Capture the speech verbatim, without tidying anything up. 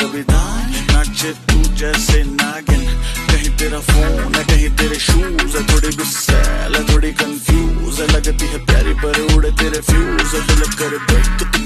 कभी दान नाचे तू जैसे नागिन। कहीं तेरा फोन है कहीं तेरे शूज है, थोड़ी गुस्सैल है थोड़ी कंफ्यूज है, लगती है प्यारी पर उड़े तेरे फ्यूज। दिल कर ब्रेक